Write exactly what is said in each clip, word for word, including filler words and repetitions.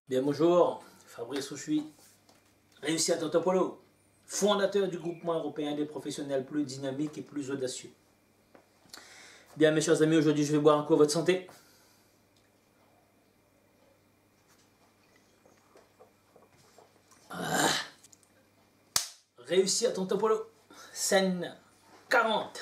Bien bonjour, Fabrice Rouchui, réussi à Tantopolo, fondateur du groupement européen des professionnels plus dynamiques et plus audacieux. Bien mes chers amis, aujourd'hui je vais boire un coup à votre santé. Ah. Réussi à Tantopolo, scène quarante.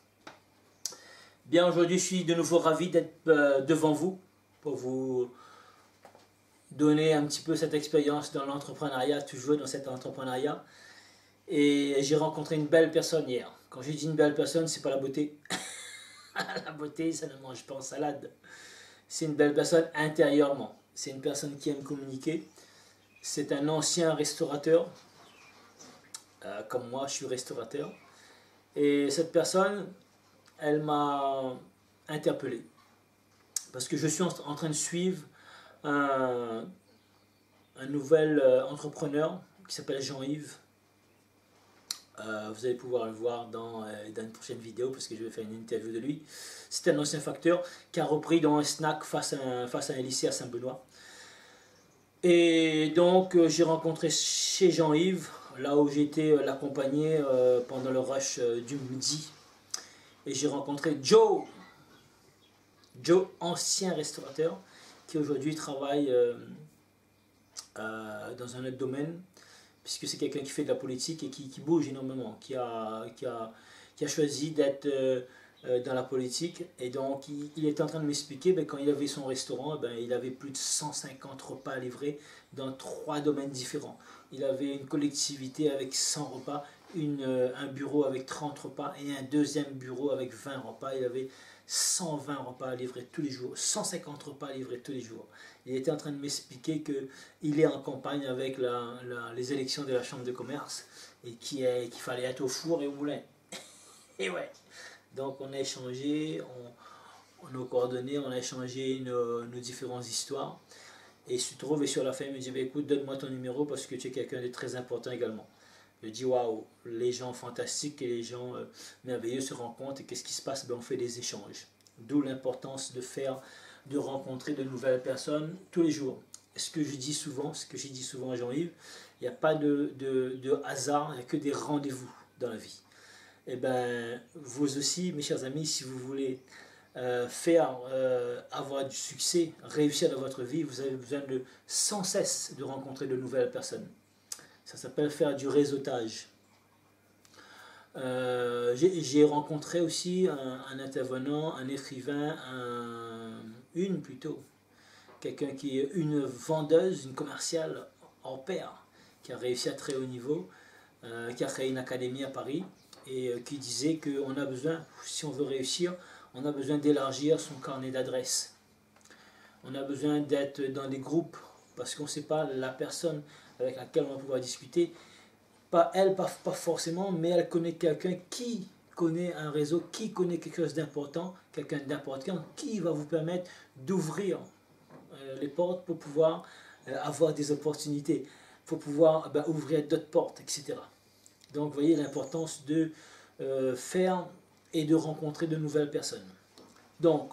Bien aujourd'hui je suis de nouveau ravi d'être euh, devant vous pour vous donner un petit peu cette expérience dans l'entrepreneuriat, toujours dans cet entrepreneuriat. Et j'ai rencontré une belle personne hier. Quand je dis une belle personne, c'est pas la beauté. La beauté, ça ne mange pas en salade. C'est une belle personne intérieurement. C'est une personne qui aime communiquer. C'est un ancien restaurateur. Euh, comme moi, je suis restaurateur. Et cette personne, elle m'a interpellé. Parce que je suis en train de suivre un, un nouvel entrepreneur qui s'appelle Jean-Yves. Euh, vous allez pouvoir le voir dans, euh, dans une prochaine vidéo parce que je vais faire une interview de lui. C'est un ancien facteur qui a repris dans un snack face à un, face à un lycée à Saint-Benoît. Et donc euh, j'ai rencontré chez Jean-Yves, là où j'étais euh, l'accompagné euh, pendant le rush euh, du midi. Et j'ai rencontré Joe, Joe, ancien restaurateur, qui aujourd'hui travaille euh, euh, dans un autre domaine, puisque c'est quelqu'un qui fait de la politique et qui, qui bouge énormément, qui a, qui a, qui a choisi d'être euh, dans la politique. Et donc, il, il était en train de m'expliquer, ben, quand il avait son restaurant, ben, il avait plus de cent cinquante repas à livrer dans trois domaines différents. Il avait une collectivité avec cent repas, une, euh, un bureau avec trente repas et un deuxième bureau avec vingt repas. Il avait cent vingt repas à livrer tous les jours, cent cinquante repas à livrer tous les jours. Il était en train de m'expliquer qu'il est en campagne avec la, la, les élections de la Chambre de commerce et qu'il qu'il fallait être au four et au moulin. Et ouais, donc on a échangé, on, on nos coordonnées, on a échangé nos, nos différentes histoires. Et il se trouve, et sur la fin, il me dit, bah, écoute, donne-moi ton numéro parce que tu es quelqu'un de très important également. Je dis, waouh, les gens fantastiques et les gens euh, merveilleux se rencontrent et qu'est-ce qui se passe? Ben, on fait des échanges. D'où l'importance de faire, de rencontrer de nouvelles personnes tous les jours. Ce que je dis souvent, ce que j'ai dit souvent à Jean-Yves, il n'y a pas de, de, de hasard, il n'y a que des rendez-vous dans la vie. Et ben, vous aussi, mes chers amis, si vous voulez euh, faire, euh, avoir du succès, réussir dans votre vie, vous avez besoin de sans cesse de rencontrer de nouvelles personnes. Ça s'appelle faire du réseautage. Euh, J'ai rencontré aussi un, un intervenant, un écrivain, un, une plutôt, quelqu'un qui est une vendeuse, une commerciale hors pair, qui a réussi à très haut niveau, euh, qui a créé une académie à Paris et euh, qui disait qu'on a besoin, si on veut réussir, on a besoin d'élargir son carnet d'adresses. On a besoin d'être dans des groupes parce qu'on ne sait pas la personne avec laquelle on va pouvoir discuter. Pas elle, pas, pas forcément, mais elle connaît quelqu'un qui connaît un réseau, qui connaît quelque chose d'important, quelqu'un d'important, qui va vous permettre d'ouvrir euh, les portes pour pouvoir euh, avoir des opportunités, pour pouvoir ben, ouvrir d'autres portes, et cetera. Donc vous voyez l'importance de euh, faire et de rencontrer de nouvelles personnes. Donc,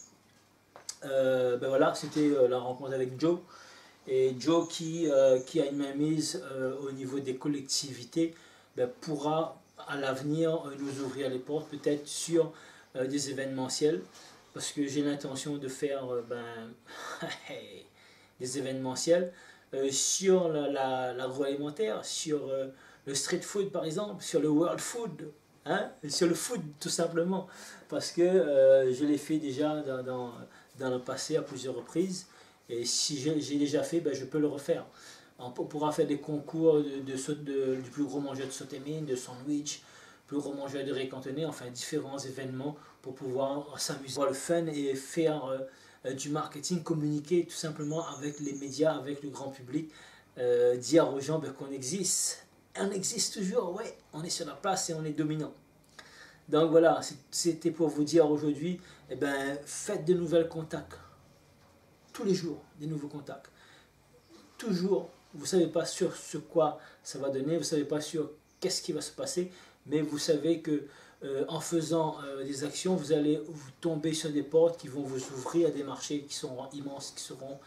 euh, ben voilà, c'était euh, la rencontre avec Joe. Et Joe qui, euh, qui a une mainmise euh, au niveau des collectivités ben, pourra à l'avenir euh, nous ouvrir les portes peut-être sur euh, des événementiels parce que j'ai l'intention de faire euh, ben, des événementiels euh, sur l'agroalimentaire, la, la, sur euh, le street food par exemple, sur le world food, hein, sur le food tout simplement parce que euh, je l'ai fait déjà dans, dans, dans le passé à plusieurs reprises. Et si j'ai déjà fait, ben je peux le refaire. On pourra faire des concours de, de, de, de, du plus gros mangeur de sauté-mine, de sandwich, plus gros mangeur de riz cantonné, enfin différents événements pour pouvoir s'amuser, avoir le fun et faire euh, du marketing, communiquer tout simplement avec les médias, avec le grand public, euh, dire aux gens ben, qu'on existe. On existe toujours, ouais, on est sur la place et on est dominant. Donc voilà, c'était pour vous dire aujourd'hui, eh ben, faites de nouvelles contacts. Tous les jours, des nouveaux contacts. Toujours, vous ne savez pas sur ce quoi ça va donner, vous ne savez pas sur qu'est-ce qui va se passer, mais vous savez que euh, en faisant euh, des actions, vous allez vous tomber sur des portes qui vont vous ouvrir à des marchés qui seront immenses, qui seront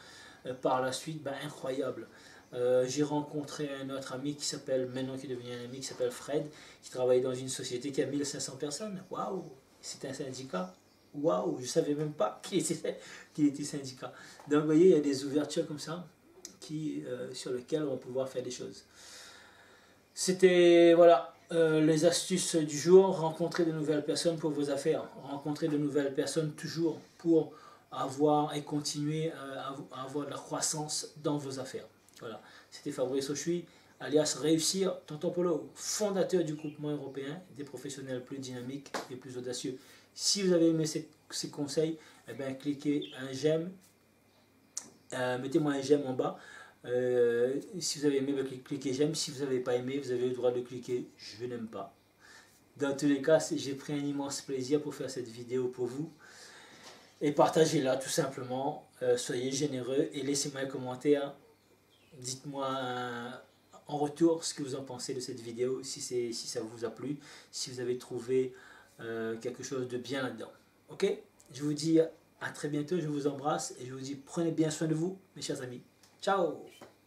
euh, par la suite, ben, incroyable. Euh, j'ai rencontré un autre ami qui s'appelle, maintenant qui est devenu un ami, qui s'appelle Fred, qui travaille dans une société qui a mille cinq cents personnes. Waouh, c'est un syndicat. Waouh, je ne savais même pas qu'il était, qu'il était syndicat. Donc vous voyez, il y a des ouvertures comme ça qui, euh, sur lesquelles on va pouvoir faire des choses. C'était, voilà, euh, les astuces du jour. Rencontrer de nouvelles personnes pour vos affaires. Rencontrer de nouvelles personnes toujours pour avoir et continuer à avoir de la croissance dans vos affaires. Voilà, c'était Fabrice Auchuy, alias Réussir Tonton Polo, fondateur du groupement européen des professionnels plus dynamiques et plus audacieux. Si vous avez aimé ces, ces conseils, eh bien, cliquez un j'aime, euh, mettez-moi un j'aime en bas. Euh, si vous avez aimé, cliquez j'aime. Si vous n'avez pas aimé, vous avez le droit de cliquer je n'aime pas. Dans tous les cas, j'ai pris un immense plaisir pour faire cette vidéo pour vous. Et partagez-la tout simplement. Euh, soyez généreux et laissez-moi un commentaire. Dites-moi euh, en retour ce que vous en pensez de cette vidéo, si, si ça vous a plu, si vous avez trouvé euh, quelque chose de bien là-dedans. Ok? Je vous dis à très bientôt, je vous embrasse et je vous dis prenez bien soin de vous, mes chers amis. Ciao!